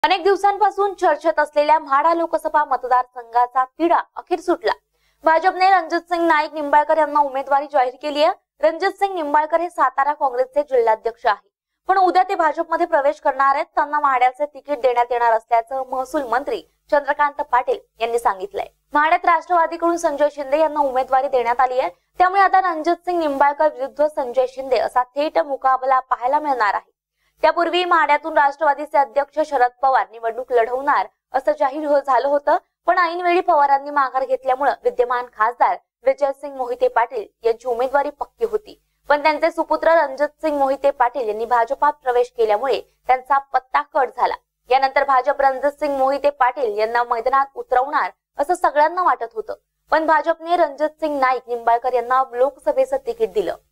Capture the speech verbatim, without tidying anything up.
अनेक दिवसांपासून चर्चेत असलेल्या म्हाडा लोकसभा मतदारसंघाचा तिढा अखेर सुटला। भाजपने रणजितसिंह नाईक निंबाळकर यांना उमेदवारी जाहीर केली आहे। रणजितसिंह निंबाळकर हे सातारा काँग्रेसचे जिल्हाध्यक्ष आहेत, पण उद्या ते भाजपमध्ये प्रवेश करणार आहेत। त्यांना म्हाड्याचे तिकीट देण्यात येणार असल्याचं महसूल मंत्री चंद्रकांत पाटील यांनी सांगितलंय। म्हाड्यात राष्ट्रवादीकडून संजय शिंदे यांना उमेदवारी देण्यात आली आहे, त्यामुळे आता रणजितसिंह निंबाळकर विरुद्ध संजय शिंदे असा थेट मुकाबला पाहायला मिळणार आहे। त्यापूर्वी म्हाड्यातून राष्ट्रवादीचे अध्यक्ष शरद पवार निवडणूक लढवणार असं जाहीर झालं होतं, पण ऐनवेळी पवारांनी माघार घेतल्यामुळे विद्यमान खासदार विजयसिंह मोहिते पाटील यांची उमेदवारी पक्की होती। पण त्यांचे सुपुत्र रणजितसिंह मोहिते पाटील यांनी भाजपात प्रवेश केल्यामुळे त्यांचा पत्ता कट झाला। यानंतर भाजप रणजितसिंह मोहिते पाटील यांना मैदानात उतरवणार असं सगळ्यांना वाटत होतं, पण भाजपने रणजितसिंह नाईक निंबाळकर यांना लोकसभेचं तिकीट दिलं।